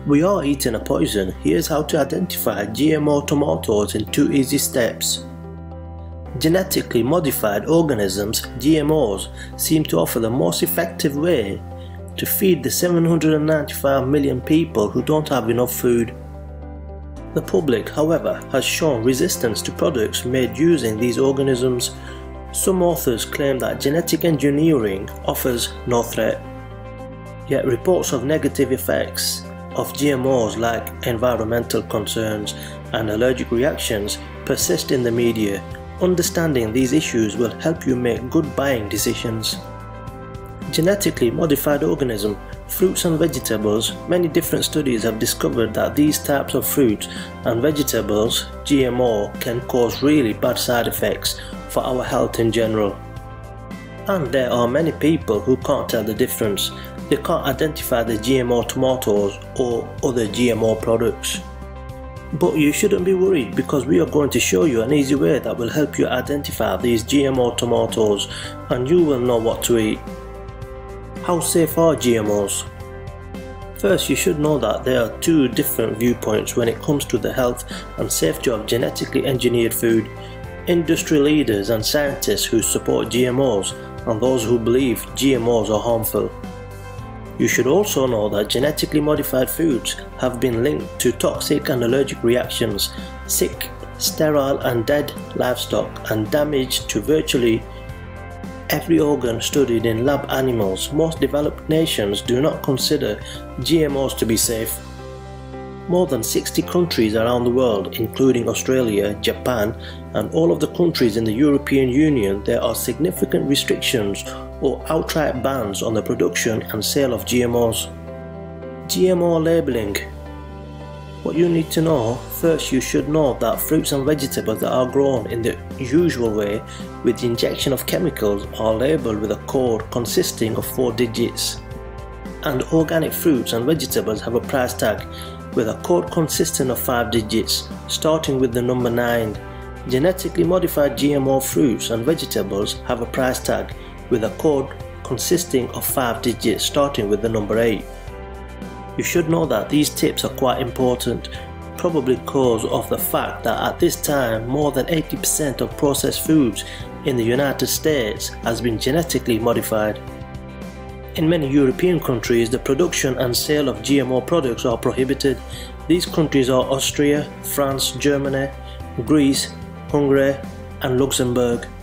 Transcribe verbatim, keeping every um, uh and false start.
We are eating a poison. Here's how to identify G M O tomatoes in two easy steps. Genetically modified organisms, G M Os, seem to offer the most effective way to feed the seven hundred ninety-five million people who don't have enough food. The public, however, has shown resistance to products made using these organisms. Some authors claim that genetic engineering offers no threat. Yet reports of negative effects of G M Os like environmental concerns and allergic reactions persist in the media. Understanding these issues will help you make good buying decisions. Genetically modified organisms, fruits and vegetables. Many different studies have discovered that these types of fruits and vegetables, G M O, can cause really bad side effects for our health in general. And there are many people who can't tell the difference. They can't identify the G M O tomatoes or other G M O products. But you shouldn't be worried, because we are going to show you an easy way that will help you identify these G M O tomatoes, and you will know what to eat. How safe are G M Os? First, you should know that there are two different viewpoints when it comes to the health and safety of genetically engineered food. Industry leaders and scientists who support G M Os, and those who believe G M Os are harmful. You should also know that genetically modified foods have been linked to toxic and allergic reactions, sick, sterile and dead livestock, and damage to virtually every organ studied in lab animals. Most developed nations do not consider G M Os to be safe. More than sixty countries around the world, including Australia, Japan, and all of the countries in the European Union, there are significant restrictions or outright bans on the production and sale of G M Os. G M O labeling. What you need to know: first, you should know that fruits and vegetables that are grown in the usual way with the injection of chemicals are labeled with a code consisting of four digits. And organic fruits and vegetables have a price tag with a code consisting of five digits, starting with the number nine. Genetically modified G M O fruits and vegetables have a price tag with a code consisting of five digits, starting with the number eight. You should know that these tips are quite important, probably because of the fact that at this time more than eighty percent of processed foods in the United States has been genetically modified. In many European countries, the production and sale of G M O products are prohibited. These countries are Austria, France, Germany, Greece, Hungary, and Luxembourg.